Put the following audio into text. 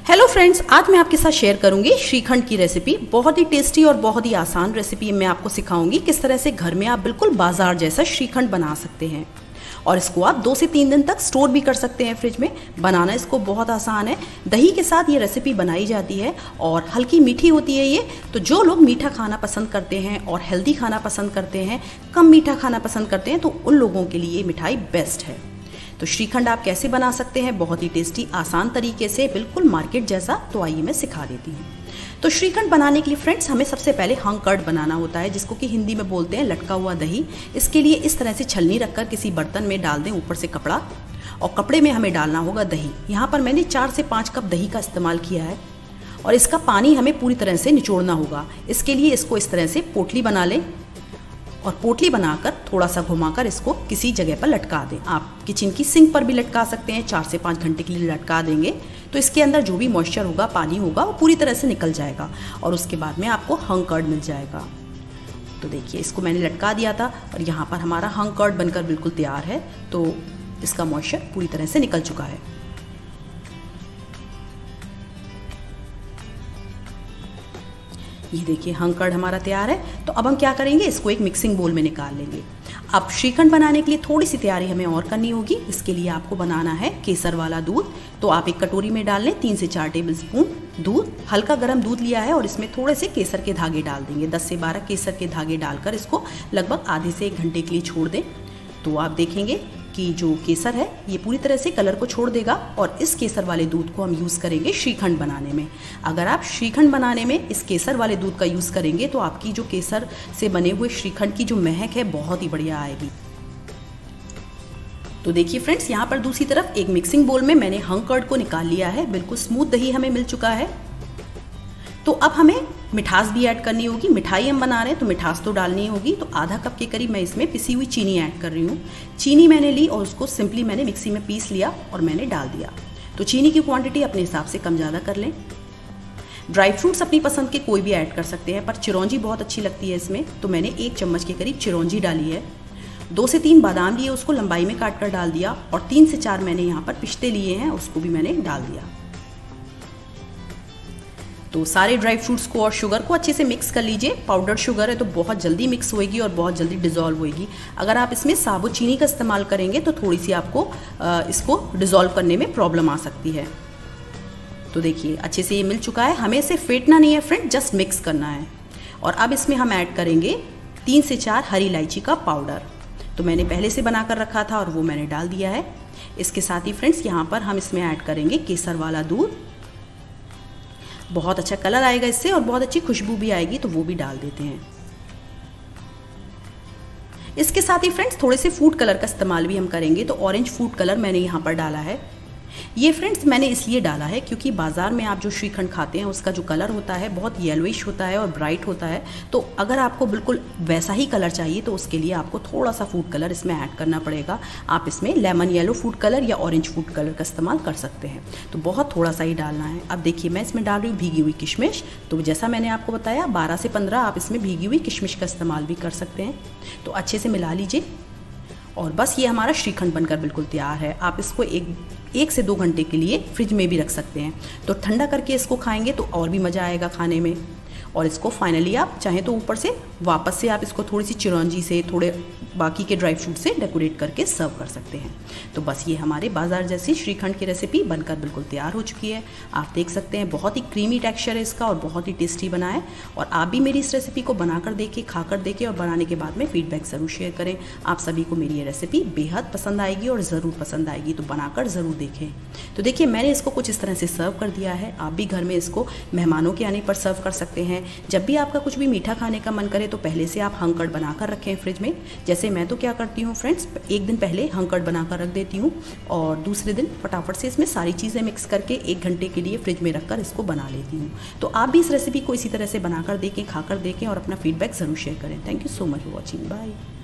Hello friends, आज मैं आपके साथ शेयर करूंगी श्रीखंड की रेसिपी। बहुत ही टेस्टी और बहुत ही आसान रेसिपी मैं आपको सिखाऊंगी किस तरह से घर में आप बिल्कुल बाजार जैसा श्रीखंड बना सकते हैं। और इसको आप 2 से 3 दिन तक स्टोर भी कर सकते हैं फ्रिज में। बनाना इसको बहुत आसान है। दही के साथ ये रेसिपी बनाई जाती है और हल्की मीठी होती है ये। तो जो लोग मीठा खाना पसंद करते हैं और हेल्दी खाना पसंद करते हैं, कम मीठा खाना पसंद करते हैं, तो उन लोगों के लिए ये मिठाई बेस्ट है। तो श्रीखंड आप कैसे बना सकते हैं बहुत ही टेस्टी आसान तरीके से, बिल्कुल मार्केट जैसा। तो आइए मैं सिखा देती हूँ। तो श्रीखंड बनाने के लिए फ्रेंड्स हमें सबसे पहले हंग कर्ड बनाना होता है, जिसको कि हिंदी में बोलते हैं लटका हुआ दही। इसके लिए इस तरह से छलनी रखकर किसी बर्तन में डाल दें, ऊपर से कपड़ा, और कपड़े में हमें डालना होगा दही। यहाँ पर मैंने 4 से 5 कप दही का इस्तेमाल किया है और इसका पानी हमें पूरी तरह से निचोड़ना होगा। इसके लिए इसको इस तरह से पोटली बना लें और पोटली बनाकर थोड़ा सा घुमाकर इसको किसी जगह पर लटका दें। आप किचन की सिंक पर भी लटका सकते हैं। 4 से 5 घंटे के लिए लटका देंगे तो इसके अंदर जो भी मॉइस्चर होगा, पानी होगा, वो पूरी तरह से निकल जाएगा और उसके बाद में आपको हंग कर्ड मिल जाएगा। तो देखिए, इसको मैंने लटका दिया था और यहाँ पर हमारा हंग कर्ड बनकर बिल्कुल तैयार है। तो इसका मॉइस्चर पूरी तरह से निकल चुका है। ये देखिए, हंग कर्ड हमारा तैयार है। तो अब हम क्या करेंगे, इसको एक मिक्सिंग बोल में निकाल लेंगे। अब श्रीखंड बनाने के लिए थोड़ी सी तैयारी हमें और करनी होगी। इसके लिए आपको बनाना है केसर वाला दूध। तो आप एक कटोरी में डाल लें 3 से 4 टेबलस्पून दूध। हल्का गर्म दूध लिया है और इसमें थोड़े से केसर के धागे डाल देंगे। 10 से 12 केसर के धागे डालकर इसको लगभग आधे से 1 घंटे के लिए छोड़ दें। तो आप देखेंगे कि जो केसर है ये पूरी तरह से कलर को छोड़ देगा और इस केसर वाले दूध को हम यूज़ करेंगे श्रीखंड बनाने में। अगर आप श्रीखंड बनाने में इस केसर वाले दूध का यूज़ करेंगे तो आपकी जो केसर से बने हुए श्रीखंड की जो महक है बहुत ही बढ़िया आएगी। तो देखिए फ्रेंड्स, यहाँ पर दूसरी तरफ एक मिक्सिंग बोल में मैंने हंग कर्ड को निकाल लिया है। बिल्कुल स्मूथ दही हमें मिल चुका है। तो अब हमें मिठास भी ऐड करनी होगी। मिठाई हम बना रहे हैं तो मिठास तो डालनी होगी। तो आधा कप के करीब मैं इसमें पिसी हुई चीनी ऐड कर रही हूँ। चीनी मैंने ली और उसको सिंपली मैंने मिक्सी में पीस लिया और मैंने डाल दिया। तो चीनी की क्वांटिटी अपने हिसाब से कम ज़्यादा कर लें। ड्राई फ्रूट्स अपनी पसंद के कोई भी ऐड कर सकते हैं, पर चिरौंजी बहुत अच्छी लगती है इसमें। तो मैंने 1 चम्मच के करीब चिरौंजी डाली है। 2 से 3 बादाम लिए, उसको लंबाई में काट कर डाल दिया और 3 से 4 मैंने यहाँ पर पिस्ते लिए हैं, उसको भी मैंने डाल दिया। तो सारे ड्राई फ्रूट्स को और शुगर को अच्छे से मिक्स कर लीजिए। पाउडर शुगर है तो बहुत जल्दी मिक्स होएगी और बहुत जल्दी डिज़ोल्व होएगी। अगर आप इसमें साबुत चीनी का इस्तेमाल करेंगे तो थोड़ी सी आपको इसको डिज़ोल्व करने में प्रॉब्लम आ सकती है। तो देखिए, अच्छे से ये मिल चुका है। हमें इसे फेंटना नहीं है फ्रेंड, जस्ट मिक्स करना है। और अब इसमें हम ऐड करेंगे 3 से 4 हरी इलायची का पाउडर। तो मैंने पहले से बना कर रखा था और वो मैंने डाल दिया है। इसके साथ ही फ्रेंड्स यहाँ पर हम इसमें ऐड करेंगे केसर वाला दूध। बहुत अच्छा कलर आएगा इससे और बहुत अच्छी खुशबू भी आएगी, तो वो भी डाल देते हैं। इसके साथ ही फ्रेंड्स थोड़े से फूड कलर का इस्तेमाल भी हम करेंगे। तो ऑरेंज फूड कलर मैंने यहाँ पर डाला है। ये फ्रेंड्स मैंने इसलिए डाला है क्योंकि बाजार में आप जो श्रीखंड खाते हैं उसका जो कलर होता है बहुत येलोइश होता है और ब्राइट होता है। तो अगर आपको बिल्कुल वैसा ही कलर चाहिए तो उसके लिए आपको थोड़ा सा फूड कलर इसमें ऐड करना पड़ेगा। आप इसमें लेमन येलो फूड कलर या ऑरेंज फूड कलर का इस्तेमाल कर सकते हैं। तो बहुत थोड़ा सा ही डालना है। अब देखिए, मैं इसमें डाल रही हूँ भीगी हुई किशमिश। तो जैसा मैंने आपको बताया 12 से 15 आप इसमें भीगी हुई किशमिश का इस्तेमाल भी कर सकते हैं। तो अच्छे से मिला लीजिए और बस ये हमारा श्रीखंड बनकर बिल्कुल तैयार है। आप इसको 1 से 2 घंटे के लिए फ्रिज में भी रख सकते हैं। तो ठंडा करके इसको खाएंगे तो और भी मज़ा आएगा खाने में। और इसको फाइनली आप चाहें तो ऊपर से वापस से आप इसको थोड़ी सी चिरौंजी से, थोड़े बाकी के ड्राई फ्रूट से डेकोरेट करके सर्व कर सकते हैं। तो बस ये हमारे बाजार जैसी श्रीखंड की रेसिपी बनकर बिल्कुल तैयार हो चुकी है। आप देख सकते हैं बहुत ही क्रीमी टेक्सचर है इसका और बहुत ही टेस्टी बना है। और आप भी मेरी इस रेसिपी को बनाकर देखें, खाकर देखें और बनाने के बाद में फीडबैक ज़रूर शेयर करें। आप सभी को मेरी ये रेसिपी बेहद पसंद आएगी और ज़रूर पसंद आएगी, तो बनाकर ज़रूर देखें। तो देखिए, मैंने इसको कुछ इस तरह से सर्व कर दिया है। आप भी घर में इसको मेहमानों के आने पर सर्व कर सकते हैं। जब भी आपका कुछ भी मीठा खाने का मन करे तो पहले से आप हंग कर्ड बनाकर रखें फ्रिज में। जैसे मैं तो क्या करती हूँ फ्रेंड्स, 1 दिन पहले हंग कर्ड बनाकर रख देती हूँ और दूसरे दिन फटाफट से इसमें सारी चीज़ें मिक्स करके 1 घंटे के लिए फ्रिज में रखकर इसको बना लेती हूँ। तो आप भी इस रेसिपी को इसी तरह से बनाकर देखें, खाकर देखें और अपना फीडबैक ज़रूर शेयर करें। Thank you so much for watching. Bye.